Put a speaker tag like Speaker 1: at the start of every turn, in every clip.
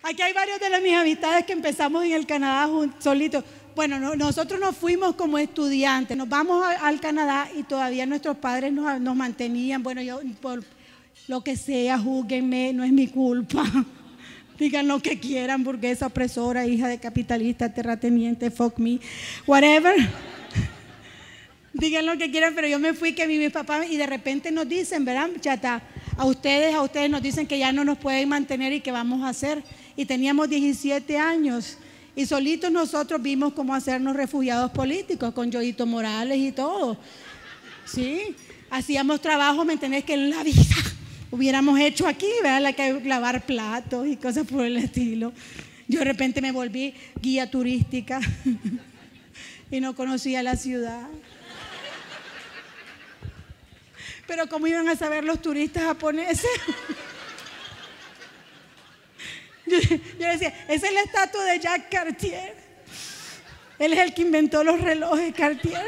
Speaker 1: Aquí hay varios de mis amistades que empezamos en el Canadá solitos. Bueno, nosotros nos fuimos como estudiantes, nos vamos al Canadá y todavía nuestros padres nos mantenían. Bueno, yo por lo que sea, júguenme, no es mi culpa. Digan lo que quieran, burguesa, opresora, hija de capitalista, terrateniente, fuck me, whatever. Digan lo que quieran, pero yo me fui que mi papá y de repente nos dicen, ¿verdad, chata? A ustedes nos dicen que ya no nos pueden mantener y qué vamos a hacer. Y teníamos 17 años y solitos nosotros vimos cómo hacernos refugiados políticos con Yoito Morales y todo. Sí, hacíamos trabajo, ¿me entendés? Que en la vida hubiéramos hecho aquí, ¿verdad? Lavar platos y cosas por el estilo. Yo de repente me volví guía turística y no conocía la ciudad. Pero ¿cómo iban a saber los turistas japoneses? Yo decía, esa es la estatua de Jacques Cartier. Él es el que inventó los relojes Cartier.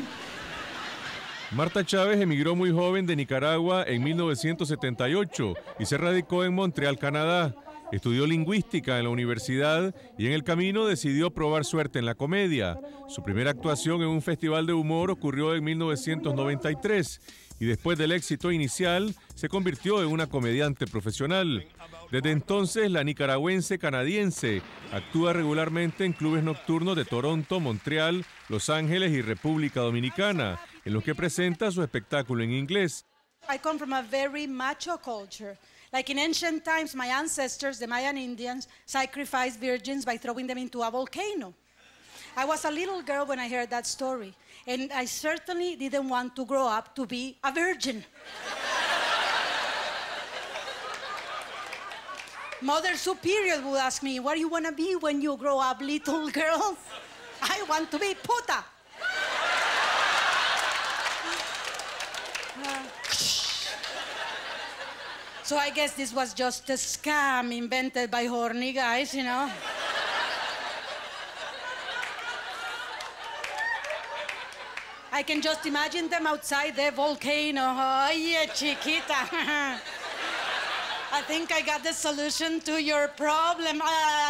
Speaker 2: Marta Chávez emigró muy joven de Nicaragua en 1978 y se radicó en Montreal, Canadá. Estudió lingüística en la universidad y en el camino decidió probar suerte en la comedia. Su primera actuación en un festival de humor ocurrió en 1993 y después del éxito inicial se convirtió en una comediante profesional. Desde entonces, la nicaragüense canadiense actúa regularmente en clubes nocturnos de Toronto, Montreal, Los Ángeles y República Dominicana, en los que presenta su espectáculo en inglés.
Speaker 1: I come from a very macho culture. Like in ancient times, my ancestors, the Mayan Indians, sacrificed virgins by throwing them into a volcano. I was a little girl when I heard that story, and I certainly didn't want to grow up to be a virgin. Mother Superior would ask me, what do you want to be when you grow up, little girl? I want to be puta. So I guess this was just a scam invented by horny guys, you know. I can just imagine them outside the volcano. Oye, chiquita. I think I got the solution to your problem.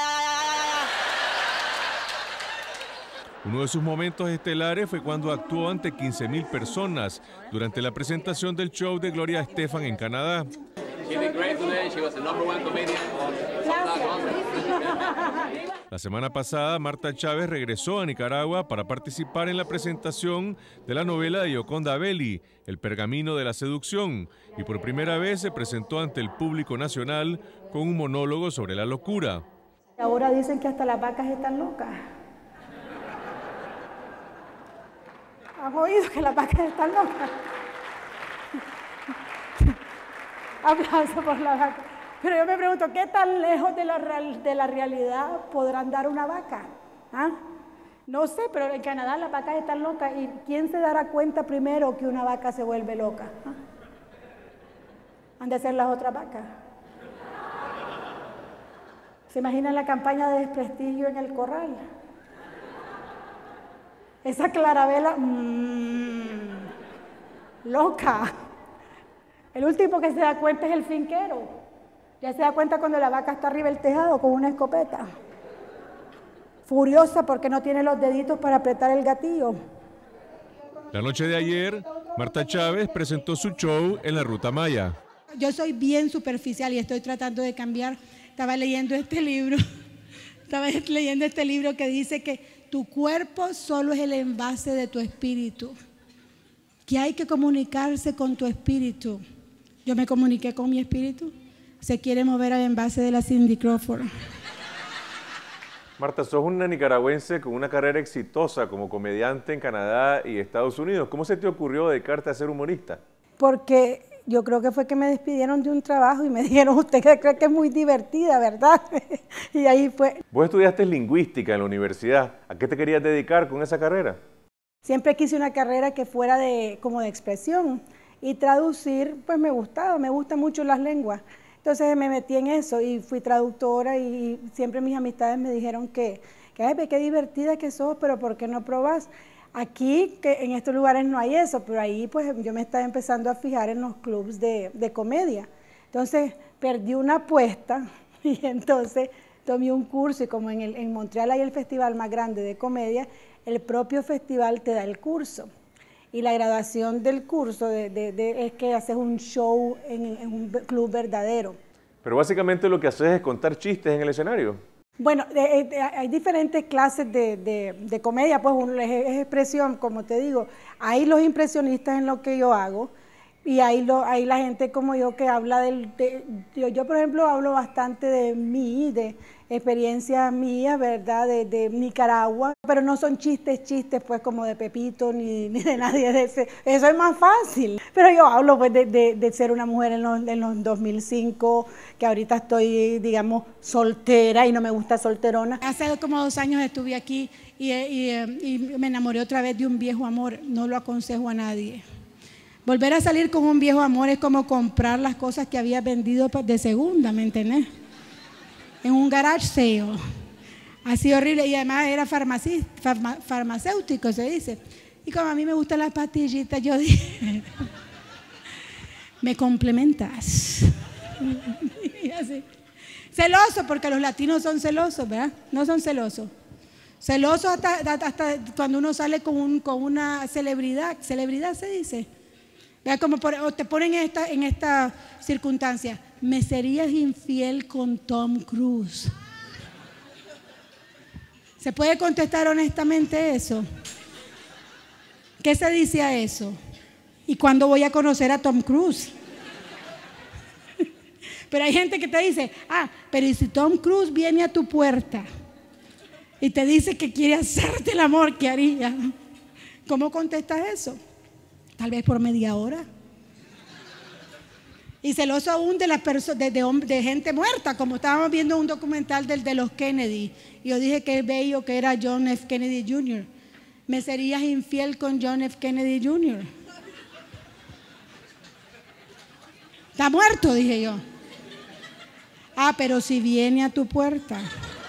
Speaker 2: Uno de sus momentos estelares fue cuando actuó ante 15,000 personas durante la presentación del show de Gloria Estefan en Canadá. La semana pasada, Marta Chávez regresó a Nicaragua para participar en la presentación de la novela de Yoconda Belli, El pergamino de la seducción, y por primera vez se presentó ante el público nacional con un monólogo sobre la locura.
Speaker 1: Ahora dicen que hasta las vacas están locas. ¿Han oído que las vacas están locas? Aplauso por la vaca. Pero yo me pregunto, ¿qué tan lejos de la realidad podrán dar una vaca? ¿Ah? No sé, pero en Canadá las vacas están locas. ¿Y quién se dará cuenta primero que una vaca se vuelve loca? ¿Ah? Han de ser las otras vacas. ¿Se imaginan la campaña de desprestigio en el corral? Esa Clarabela, loca. El último que se da cuenta es el finquero. Ya se da cuenta cuando la vaca está arriba del tejado con una escopeta. Furiosa porque no tiene los deditos para apretar el gatillo.
Speaker 2: La noche de ayer, Marta Chávez presentó su show en la Ruta Maya.
Speaker 1: Yo soy bien superficial y estoy tratando de cambiar. Estaba leyendo este libro que dice que tu cuerpo solo es el envase de tu espíritu, que hay que comunicarse con tu espíritu. Yo me comuniqué con mi espíritu. Se quiere mover al envase de la Cindy Crawford.
Speaker 2: Marta, sos una nicaragüense con una carrera exitosa como comediante en Canadá y Estados Unidos. ¿Cómo se te ocurrió dedicarte a ser humorista?
Speaker 1: Porque yo creo que fue que me despidieron de un trabajo y me dijeron, usted cree que es muy divertida, ¿verdad? Y ahí fue.
Speaker 2: Vos estudiaste lingüística en la universidad. ¿A qué te querías dedicar con esa carrera?
Speaker 1: Siempre quise una carrera que fuera como de expresión. Y traducir, pues me gustaba, me gustan mucho las lenguas. Entonces me metí en eso y fui traductora y siempre mis amistades me dijeron que ay, qué divertida que sos, pero ¿por qué no probás? Aquí, que en estos lugares no hay eso, pero ahí pues yo me estaba empezando a fijar en los clubs de comedia. Entonces perdí una apuesta y entonces tomé un curso y como en Montreal hay el festival más grande de comedia, el propio festival te da el curso. Y la graduación del curso es que haces un show en un club verdadero.
Speaker 2: Pero básicamente lo que haces es contar chistes en el escenario.
Speaker 1: Bueno, hay diferentes clases de comedia, pues es expresión, como te digo. Hay los impresionistas en lo que yo hago y hay la gente como yo que habla yo, por ejemplo, hablo bastante de mí, de experiencias mías, ¿verdad? De Nicaragua, pero no son chistes, pues como de Pepito ni de nadie de ese. Eso es más fácil. Pero yo hablo pues de ser una mujer en los 2005, que ahorita estoy, digamos, soltera y no me gusta solterona. Hace como 2 años estuve aquí y me enamoré otra vez de un viejo amor. No lo aconsejo a nadie. Volver a salir con un viejo amor es como comprar las cosas que había vendido de segunda, ¿me entendés? En un garage sale. Así horrible. Y además era farmacéutico, se dice. Y como a mí me gustan las pastillitas, yo dije, me complementas. Y así. Celoso, porque los latinos son celosos, ¿verdad? No son celosos. Celosos hasta cuando uno sale con una celebridad. Celebridad se dice. ¿Verdad? Como te ponen en esta circunstancia. ¿Me serías infiel con Tom Cruise? ¿Se puede contestar honestamente eso? ¿Qué se dice a eso? ¿Y cuándo voy a conocer a Tom Cruise? Pero hay gente que te dice, pero ¿y si Tom Cruise viene a tu puerta y te dice que quiere hacerte el amor, qué harías? ¿Cómo contestas eso? Tal vez por media hora. Y celoso aún de gente muerta, como estábamos viendo un documental de los Kennedy. Y yo dije que bello que era John F. Kennedy Jr. ¿Me serías infiel con John F. Kennedy Jr.? Está muerto, dije yo. Pero si viene a tu puerta.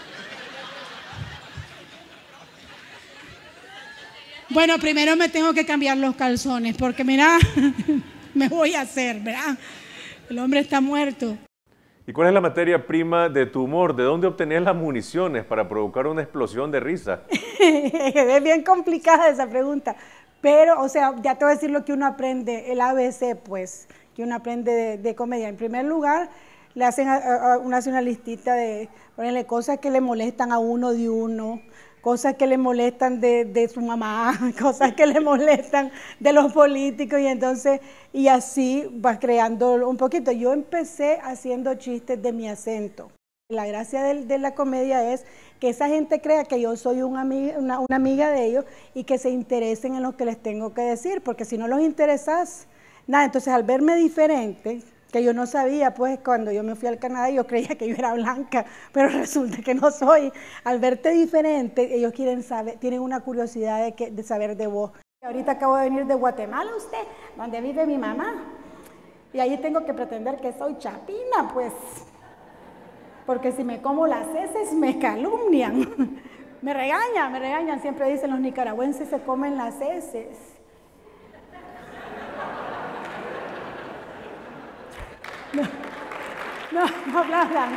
Speaker 1: Bueno, primero me tengo que cambiar los calzones, porque mira, me voy a hacer, ¿verdad? El hombre está muerto.
Speaker 2: ¿Y cuál es la materia prima de tu humor? ¿De dónde obtenés las municiones para provocar una explosión de risa?
Speaker 1: Es bien complicada esa pregunta, pero, o sea, ya te voy a decir lo que uno aprende, el ABC, pues, que uno aprende de comedia. En primer lugar, le hacen una listita de, ponerle cosas que le molestan a uno de uno, cosas que le molestan de su mamá, cosas que le molestan de los políticos, y así vas creando un poquito. Yo empecé haciendo chistes de mi acento. La gracia de la comedia es que esa gente crea que yo soy una amiga de ellos y que se interesen en lo que les tengo que decir, porque si no los interesas, nada. Entonces al verme diferente, que yo no sabía, pues cuando yo me fui al Canadá yo creía que yo era blanca, pero resulta que no soy. Al verte diferente, ellos quieren saber, tienen una curiosidad de saber de vos. Ahorita acabo de venir de Guatemala, usted, donde vive mi mamá, y ahí tengo que pretender que soy chapina, pues, porque si me como las heces me calumnian, me regañan, siempre dicen los nicaragüenses se comen las heces. No hablan.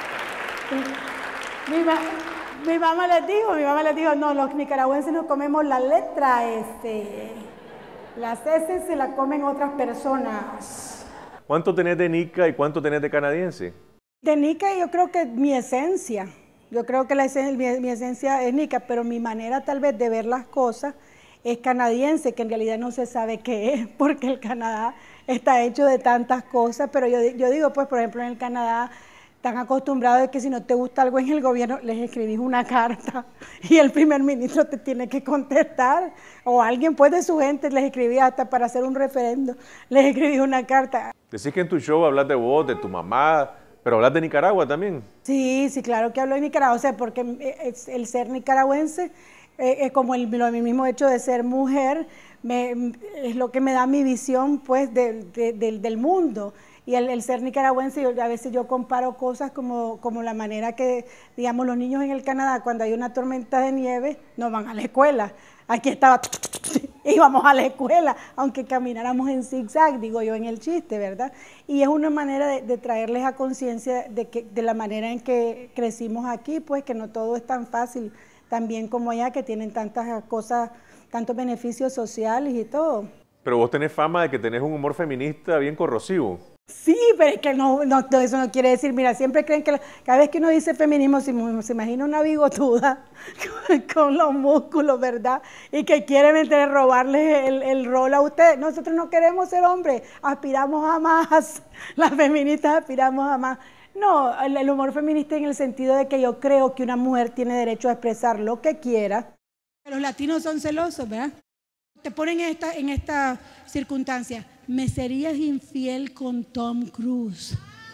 Speaker 1: Mi mamá les dijo, no, los nicaragüenses no comemos la letra, las heces se la comen otras personas.
Speaker 2: ¿Cuánto tenés de nica y cuánto tenés de canadiense?
Speaker 1: De nica yo creo que mi esencia, mi esencia es nica, pero mi manera tal vez de ver las cosas es canadiense, que en realidad no se sabe qué es, porque el Canadá está hecho de tantas cosas, pero yo digo, pues, por ejemplo, en el Canadá están acostumbrados a que si no te gusta algo en el gobierno, les escribís una carta y el primer ministro te tiene que contestar, o alguien pues de su gente les escribía hasta para hacer un referendo, les escribís una carta.
Speaker 2: Decís que en tu show hablas de vos, de tu mamá, pero hablas de Nicaragua también.
Speaker 1: Sí, claro que hablo de Nicaragua, o sea, porque el ser nicaragüense, como el mismo hecho de ser mujer, es lo que me da mi visión pues del mundo. Y el ser nicaragüense, a veces yo comparo cosas como la manera que, digamos, los niños en el Canadá, cuando hay una tormenta de nieve, no van a la escuela. Aquí estaba, íbamos a la escuela, aunque camináramos en zigzag, digo yo en el chiste, ¿verdad? Y es una manera de traerles a conciencia de la manera en que crecimos aquí, pues que no todo es tan fácil, también como allá, que tienen tantas cosas, tantos beneficios sociales y todo.
Speaker 2: Pero vos tenés fama de que tenés un humor feminista bien corrosivo.
Speaker 1: Sí, pero es que no, eso no quiere decir, mira, siempre creen que cada vez que uno dice feminismo, se imagina una bigotuda con los músculos, ¿verdad? Y que quiere robarles el rol a ustedes. Nosotros no queremos ser hombres, aspiramos a más, las feministas aspiramos a más. No, el humor feminista en el sentido de que yo creo que una mujer tiene derecho a expresar lo que quiera. Los latinos son celosos, ¿verdad? Te ponen en esta circunstancia. ¿Me serías infiel con Tom Cruise?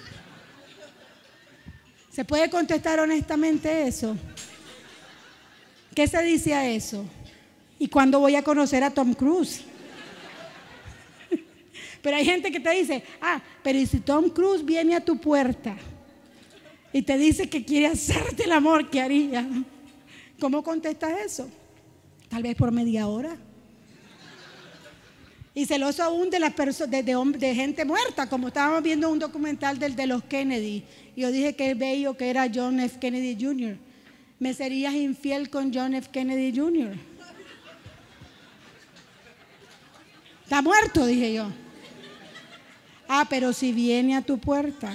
Speaker 1: ¿Se puede contestar honestamente eso? ¿Qué se dice a eso? ¿Y cuándo voy a conocer a Tom Cruise? Pero hay gente que te dice, pero ¿y si Tom Cruise viene a tu puerta y te dice que quiere hacerte el amor, qué haría? ¿Cómo contestas eso? Tal vez por media hora. Y celoso aún de las de gente muerta, como estábamos viendo un documental de los Kennedy. Y yo dije que bello que era John F. Kennedy Jr. ¿Me serías infiel con John F. Kennedy Jr.? Está muerto, dije yo. Pero si viene a tu puerta.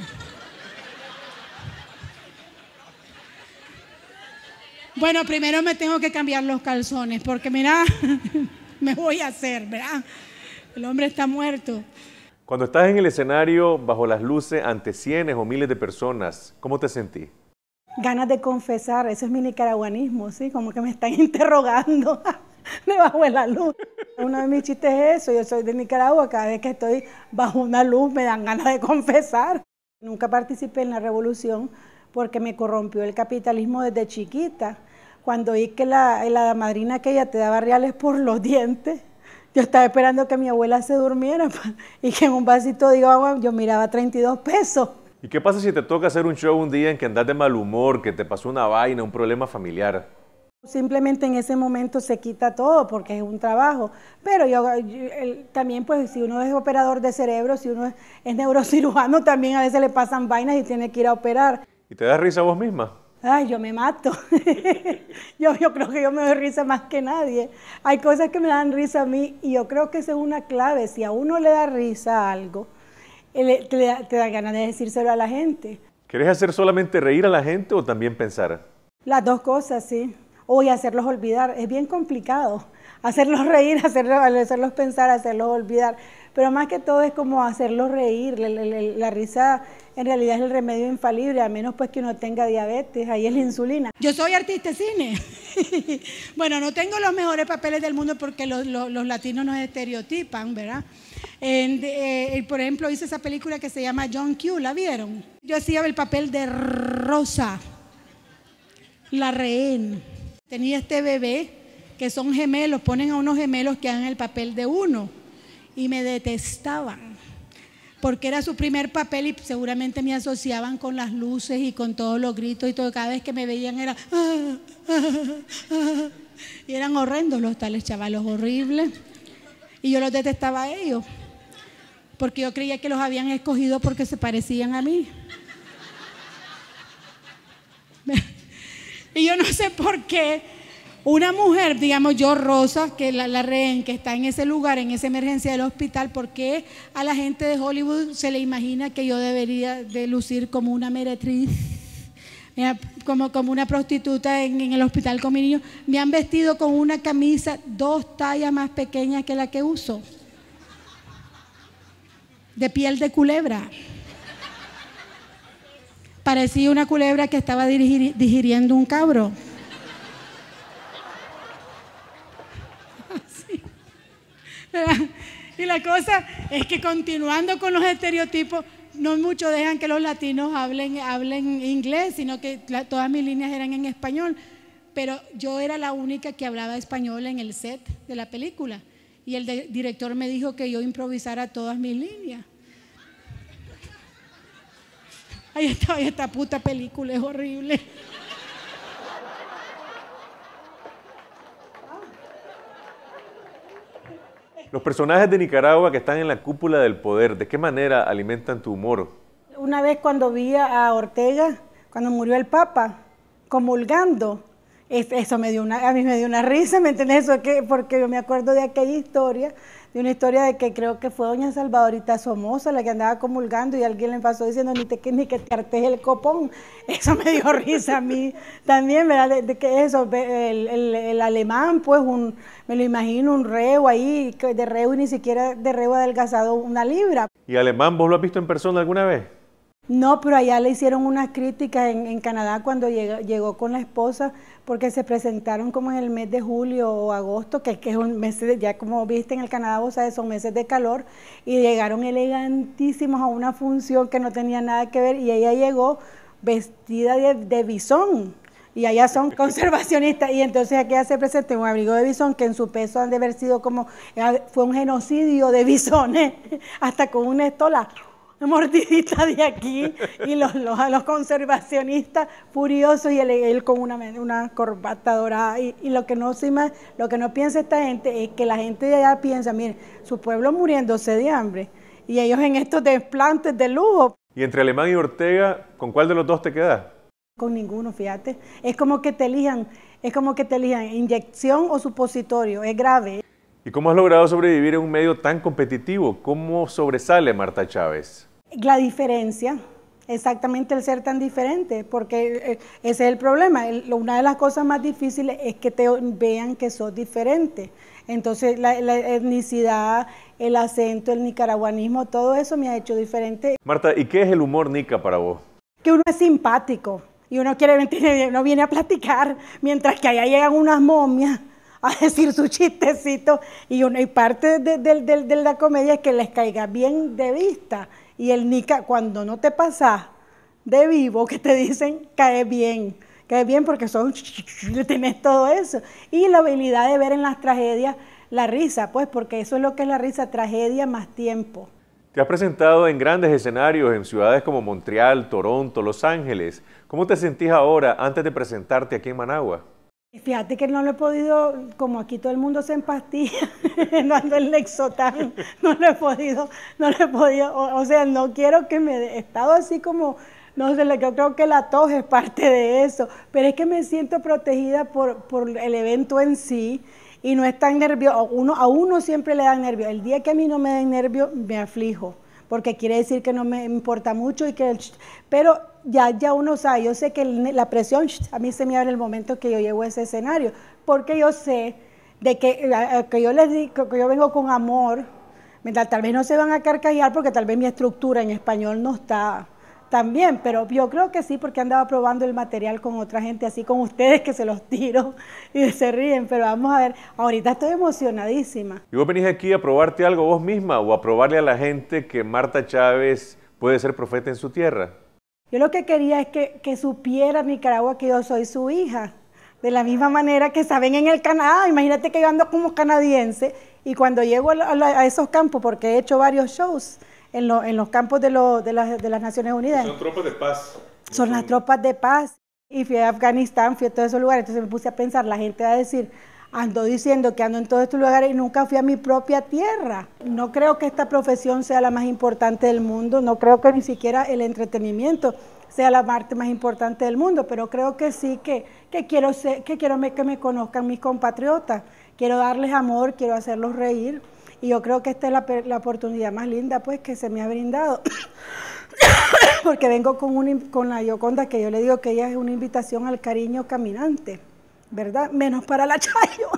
Speaker 1: Bueno, primero me tengo que cambiar los calzones, porque mira, me voy a hacer, ¿verdad? El hombre está muerto.
Speaker 2: Cuando estás en el escenario, bajo las luces, ante cientos o miles de personas, ¿cómo te sentís?
Speaker 1: Ganas de confesar, eso es mi nicaragüanismo, ¿sí? Como que me están interrogando debajo de la luz. Uno de mis chistes es eso, yo soy de Nicaragua, cada vez que estoy bajo una luz me dan ganas de confesar. Nunca participé en la revolución porque me corrompió el capitalismo desde chiquita. Cuando oí que la madrina aquella te daba reales por los dientes, yo estaba esperando que mi abuela se durmiera y que en un vasito de agua yo miraba 32 pesos.
Speaker 2: ¿Y qué pasa si te toca hacer un show un día en que andás de mal humor, que te pasó una vaina, un problema familiar?
Speaker 1: Simplemente en ese momento se quita todo porque es un trabajo. Pero también, pues, si uno es operador de cerebro, si uno es neurocirujano, también a veces le pasan vainas y tiene que ir a operar.
Speaker 2: ¿Y te das risa vos misma?
Speaker 1: Ay, yo me mato. yo creo que yo me doy risa más que nadie. Hay cosas que me dan risa a mí y yo creo que esa es una clave. Si a uno le da risa a algo, te da ganas de decírselo a la gente.
Speaker 2: ¿Querés hacer solamente reír a la gente o también pensar?
Speaker 1: Las dos cosas, sí. Y hacerlos olvidar. Es bien complicado. Hacerlos reír, hacerlos pensar, hacerlos olvidar. Pero más que todo es como hacerlos reír. La risa en realidad es el remedio infalible, a menos pues que uno tenga diabetes, ahí es la insulina. Yo soy artista de cine. Bueno, no tengo los mejores papeles del mundo porque los latinos nos estereotipan, ¿verdad? Por ejemplo, hice esa película que se llama John Q, ¿la vieron? Yo hacía el papel de Rosa, la rehén. Tenía este bebé, que son gemelos, ponen a unos gemelos que hagan el papel de uno. Y me detestaban, porque era su primer papel y seguramente me asociaban con las luces y con todos los gritos y todo. Cada vez que me veían era... y eran horrendos los tales chavalos, horribles. Y yo los detestaba a ellos, porque yo creía que los habían escogido porque se parecían a mí. Y yo no sé por qué una mujer, digamos yo, Rosa, que la rehén, que está en ese lugar, en esa emergencia del hospital, ¿por qué a la gente de Hollywood se le imagina que yo debería de lucir como una meretriz? Como una prostituta en el hospital con mi niño? Me han vestido con una camisa 2 tallas más pequeña que la que uso, de piel de culebra. Parecía una culebra que estaba digiriendo un cabro. Así. Y la cosa es que, continuando con los estereotipos, no muchos dejan que los latinos hablen inglés, sino que todas mis líneas eran en español. Pero yo era la única que hablaba español en el set de la película. Y el director me dijo que yo improvisara todas mis líneas. Ay, esta puta película es horrible.
Speaker 2: Los personajes de Nicaragua que están en la cúpula del poder, ¿de qué manera alimentan tu humor?
Speaker 1: Una vez cuando vi a Ortega, cuando murió el Papa, comulgando, eso a mí me dio una risa, ¿me entiendes? Porque yo me acuerdo de aquella historia, de una historia de que creo que fue doña Salvadorita Somoza la que andaba comulgando y alguien le pasó diciendo ni que te hartes el copón. Eso me dio risa a mí también, ¿verdad? De que eso, el alemán, pues me lo imagino un reo ahí, de reo y ni siquiera de reo adelgazado una libra.
Speaker 2: ¿Y alemán vos lo has visto en persona alguna vez?
Speaker 1: No, pero allá le hicieron unas críticas en Canadá cuando llegó con la esposa, porque se presentaron como en el mes de julio o agosto, que es un mes, ya como viste en el Canadá, vos sabes, son meses de calor, y llegaron elegantísimos a una función que no tenía nada que ver, y ella llegó vestida de bisón, y allá son conservacionistas, y entonces aquí se presentó un abrigo de bisón que en su peso han de haber sido fue un genocidio de bisones, hasta con una estola mordidita de aquí, y los conservacionistas furiosos, y él con una corbata dorada, y lo que no piensa esta gente es que la gente de allá piensa, miren, su pueblo muriéndose de hambre, y ellos en estos desplantes de lujo.
Speaker 2: Y entre Alemán y Ortega, ¿con cuál de los dos te quedas?
Speaker 1: Con ninguno, fíjate, es como que te elijan inyección o supositorio, es grave.
Speaker 2: ¿Y cómo has logrado sobrevivir en un medio tan competitivo? ¿Cómo sobresale Marta Chávez?
Speaker 1: La diferencia, exactamente el ser tan diferente, porque ese es el problema. Una de las cosas más difíciles es que te vean que sos diferente. Entonces la etnicidad, el acento, el nicaragüanismo, todo eso me ha hecho diferente.
Speaker 2: Marta, ¿y qué es el humor nica para vos?
Speaker 1: Que uno es simpático y uno viene a platicar, mientras que allá llegan unas momias a decir su chistecito, y parte de la comedia es que les caiga bien de vista. Y el nica, cuando no te pasas de vivo, que te dicen, cae bien porque tenés todo eso. Y la habilidad de ver en las tragedias la risa, pues, porque eso es lo que es la risa, tragedia más tiempo.
Speaker 2: Te has presentado en grandes escenarios en ciudades como Montreal, Toronto, Los Ángeles. ¿Cómo te sentís ahora antes de presentarte aquí en Managua?
Speaker 1: Fíjate que no lo he podido, como aquí todo el mundo se empastilla, no ando en Lexotan, no lo he podido, o sea, no quiero que he estado así como, no sé, yo creo que la tos es parte de eso, pero es que me siento protegida por el evento en sí, y no es tan nervioso, a uno siempre le dan nervios, el día que a mí no me den nervios, me aflijo, porque quiere decir que no me importa mucho, pero ya uno sabe, yo sé que la presión a mí se me abre el momento que yo llego a ese escenario, porque yo sé de que yo les digo que yo vengo con amor, tal vez no se van a carcajear porque tal vez mi estructura en español no está tan bien, pero yo creo que sí, porque andaba probando el material con otra gente, así con ustedes, que se los tiro y se ríen, pero vamos a ver, ahorita estoy emocionadísima.
Speaker 2: ¿Y vos venís aquí a probarte algo vos misma o a probarle a la gente que Marta Chávez puede ser profeta en su tierra?
Speaker 1: Yo lo que quería es que supiera Nicaragua que yo soy su hija, de la misma manera que saben en el Canadá. Imagínate que yo ando como canadiense, y cuando llego a esos campos, porque he hecho varios shows en los campos de las Naciones Unidas.
Speaker 2: Son tropas de paz.
Speaker 1: Son las tropas de paz. Y fui a Afganistán, fui a todos esos lugares, entonces me puse a pensar, la gente va a decir, ando diciendo que ando en todos estos lugares y nunca fui a mi propia tierra. No creo que esta profesión sea la más importante del mundo, no creo que ni siquiera el entretenimiento sea la parte más importante del mundo, pero creo que sí que quiero que me conozcan mis compatriotas, quiero darles amor, quiero hacerlos reír, y yo creo que esta es la oportunidad más linda, pues, que se me ha brindado. Porque vengo con la Yoconda, que yo le digo que ella es una invitación al cariño caminante, ¿verdad? Menos para la Chayo.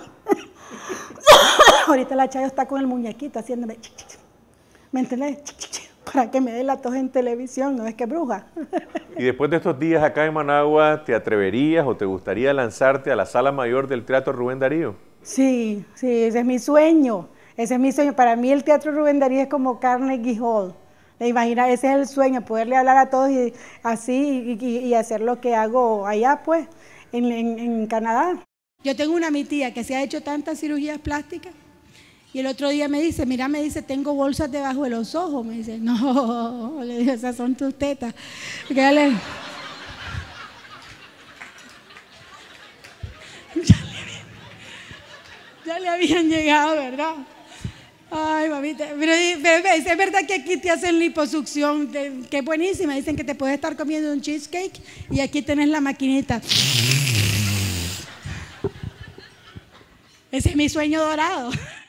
Speaker 1: Ahorita la Chayo está con el muñequito haciéndome, ¿me entendés? Para que me dé la tos en televisión, no es que bruja.
Speaker 2: Y después de estos días acá en Managua, ¿te atreverías o te gustaría lanzarte a la sala mayor del Teatro Rubén Darío?
Speaker 1: Sí, ese es mi sueño. Ese es mi sueño. Para mí el Teatro Rubén Darío es como Carnegie Hall. ¿Te imaginas? Ese es el sueño, poderle hablar a todos y hacer lo que hago allá, pues, en Canadá. Yo tengo mi tía que se ha hecho tantas cirugías plásticas Y el otro día me dice, mira, me dice, tengo bolsas debajo de los ojos. Me dice, no, le digo, esas son tus tetas. Ya le habían llegado, ¿verdad? Ay, mamita, pero es verdad que aquí te hacen liposucción, que es buenísima. Dicen que te puedes estar comiendo un cheesecake y aquí tenés la maquinita. Ese es mi sueño dorado.